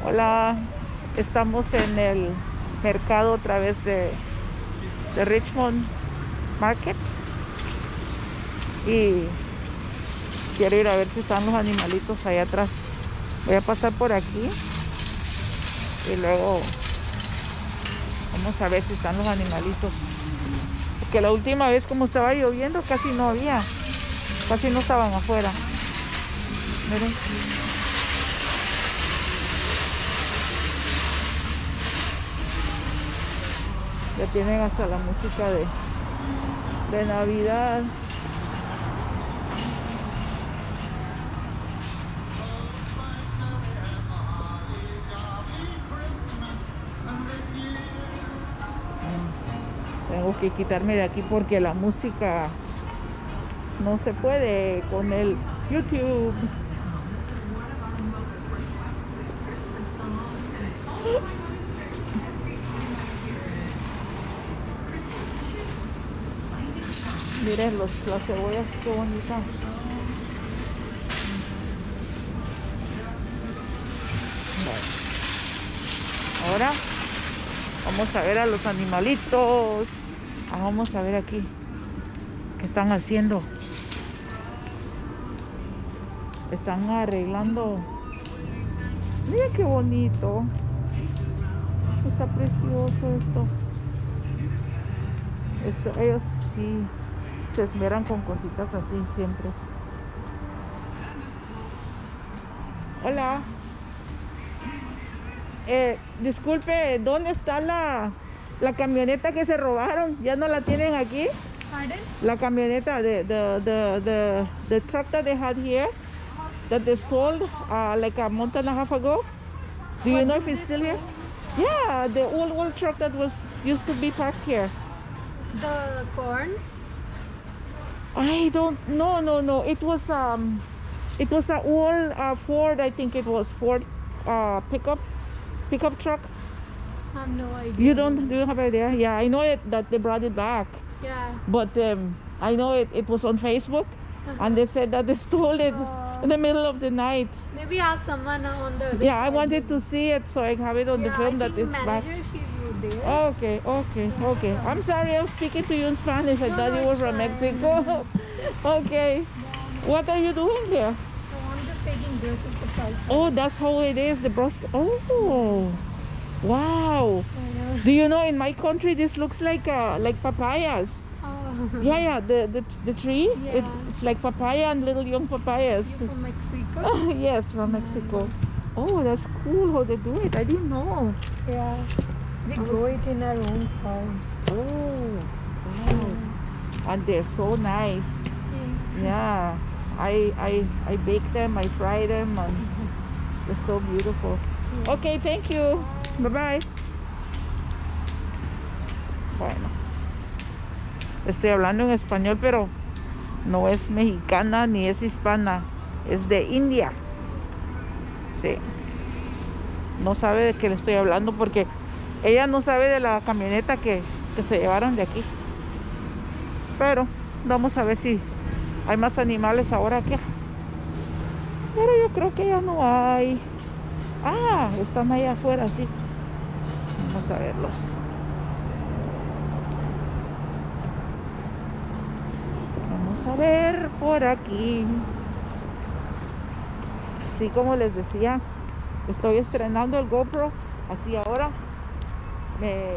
Hola, estamos en el mercado otra vez de Richmond Market y quiero ir a ver si están los animalitos allá atrás. Voy a pasar por aquí y luego vamos a ver si están los animalitos, porque la última vez como estaba lloviendo casi no había, casi no estaban afuera. Miren. Ya tienen hasta la música de Navidad. Tengo que quitarme de aquí porque la música no se puede con el YouTube. Miren las cebollas, qué bonitas. Bueno, ahora vamos a ver a los animalitos. Vamos a ver aquí qué están haciendo. Están arreglando. Mira qué bonito. Está precioso esto. Ellos sí se esmeran con cositas así siempre. Hola. Disculpe, ¿dónde está la camioneta que se robaron? ¿Ya no la tienen aquí? Pardon? La camioneta, the truck that they had here, that they stole like a month and a half ago. Do you know if it's still here? Yeah, the old truck that used to be parked here. The corns? I don't. No. It was a old Ford. I think it was Ford pickup truck. I have no idea. You don't? Do you have idea? Yeah, I know that they brought it back. Yeah. But I know it was on Facebook, and they said that they stole it in the middle of the night. Maybe ask someone on the other Yeah, I side. wanted to see it so I have it on the film that it's back. Manager, she's there. Okay. I'm sorry, I'm speaking to you in Spanish. I thought you were it's from fine. Mexico. Okay. What are you doing here? So I'm just taking grocery supplies. Oh, that's how it is. The bros. Oh, wow. I know. Do you know in my country this looks like papayas? Oh. Yeah. The tree. Yeah. It's like papaya and little young papayas. You from Mexico? Yes, from Mexico. Oh, that's cool how they do it. I didn't know. Yeah. We grow it in our own farm. Oh, wow. And they're so nice. Yes. Yeah. I bake them, I fry them, and they're so beautiful. Yeah. Okay, thank you. Bye. Bueno, estoy hablando en español, pero no es mexicana ni es hispana, es de India. Sí. No sabe de qué le estoy hablando porque ella no sabe de la camioneta que se llevaron de aquí. Pero vamos a ver si hay más animales ahora que. Pero yo creo que ya no hay. Ah, están ahí afuera, sí. Vamos a verlos. Vamos a ver por aquí. Sí, como les decía, estoy estrenando el GoPro. Así ahora me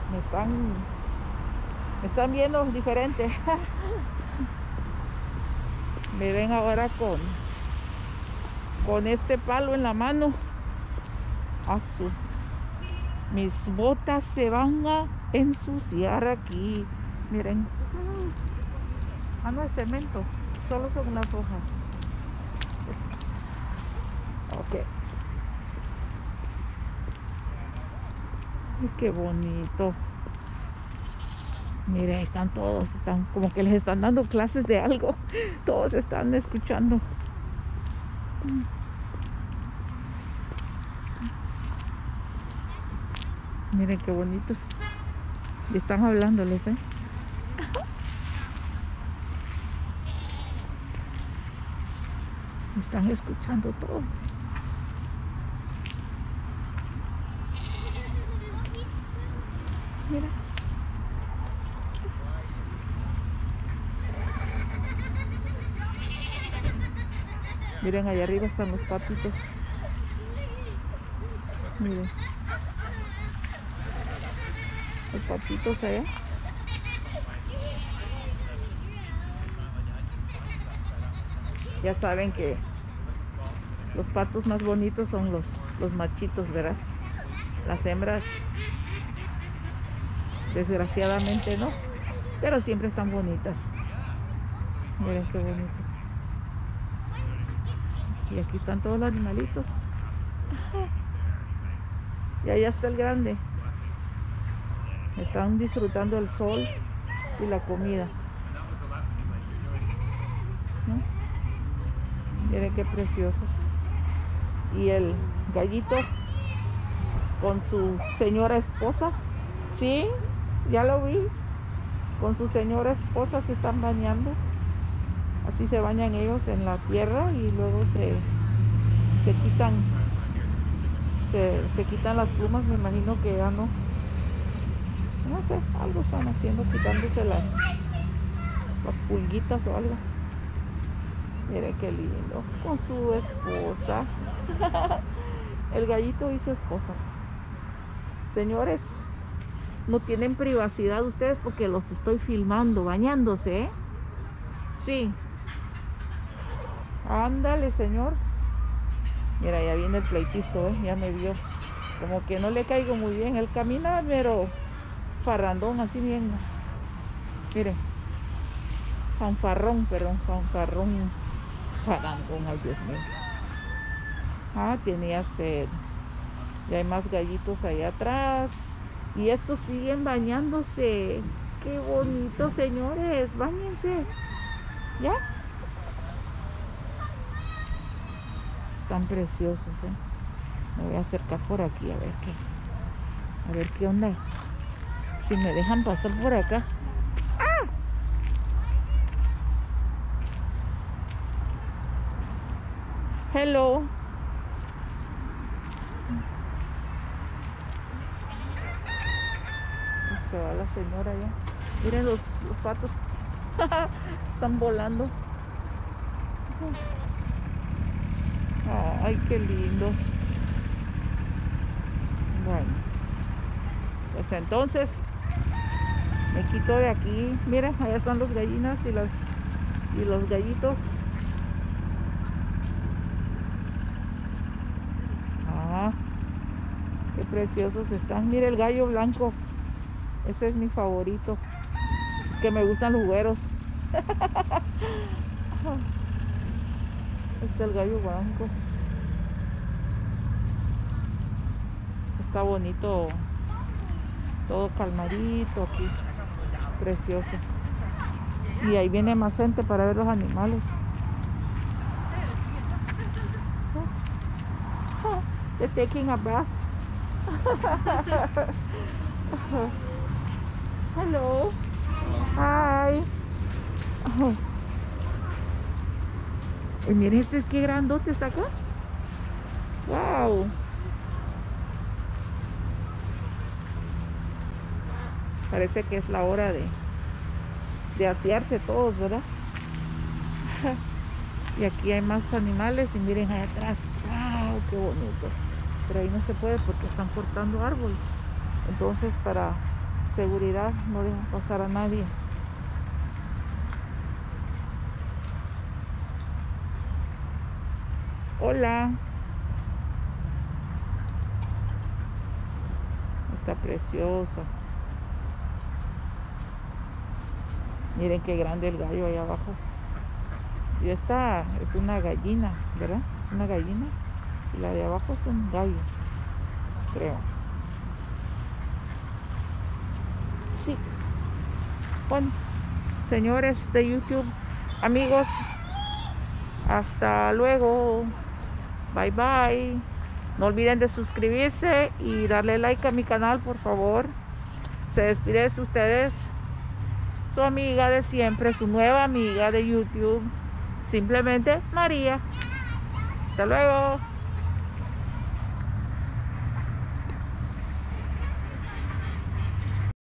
están viendo diferente. Me ven ahora con este palo en la mano. Mis botas se van a ensuciar aquí. Miren. No es cemento, solo son unas hojas. Ok. Ay, qué bonito. Miren, están como que les están dando clases de algo. Todos están escuchando. Miren qué bonitos. Y están hablándoles, están escuchando todo. Mira. Miren, allá arriba están los patitos. Miren. Los patitos allá. Ya saben que los patos más bonitos son los machitos, ¿verdad? Las hembras, desgraciadamente no, pero siempre están bonitas. Miren qué bonitos. Y aquí están todos los animalitos. Y allá está el grande. Están disfrutando el sol y la comida, ¿no? Miren qué preciosos. Y el gallito con su señora esposa. Sí, ya lo vi. Con su señora esposa se están bañando. Así se bañan ellos en la tierra y luego se quitan las plumas. Me imagino que ya no sé, algo están haciendo, quitándose las pulguitas o algo. Miren qué lindo, con su esposa. El gallito y su esposa. Señores, no tienen privacidad ustedes porque los estoy filmando bañándose, ¿eh? Sí. Ándale, señor. Mira, ya viene el pleitisto, ¿eh? Ya me vio. Como que no le caigo muy bien. Él camina, pero farrandón, así bien. Miren. Fanfarrón, perdón. Fanfarrón. Farrandón, ay Dios mío. Ah, tenía sed. Ya hay más gallitos allá atrás. Y estos siguen bañándose. Qué bonito, señores. Báñense. ¿Ya? Están preciosos, ¿eh? Me voy a acercar por aquí a ver qué onda. Si me dejan pasar por acá. ¡Ah! Hello. Se va la señora ya. Miren los patos. Están volando. Ay, qué lindos. Bueno, pues entonces me quito de aquí. Miren, allá están las gallinas y los gallitos. Qué preciosos están. Mire el gallo blanco. Ese es mi favorito. Es que me gustan los güeros. Este es el gallo blanco. Está bonito. Todo calmadito aquí. Precioso. Y ahí viene más gente para ver los animales. They're taking a bath. Hello. Hi. Y miren este, qué grandote está acá. Wow. Parece que es la hora de asearse todos, ¿verdad? Y aquí hay más animales y miren allá atrás. Wow, qué bonito. Pero ahí no se puede porque están cortando árbol. Entonces, para seguridad no dejan pasar a nadie. Hola. Está preciosa. Miren qué grande el gallo ahí abajo. Y esta es una gallina, ¿verdad? Es una gallina. Y la de abajo es un gallo, creo. Sí. Bueno, señores de YouTube, amigos, hasta luego. Bye bye. No olviden de suscribirse y darle like a mi canal, por favor. Se despide de ustedes su amiga de siempre, su nueva amiga de YouTube, simplemente María. Hasta luego.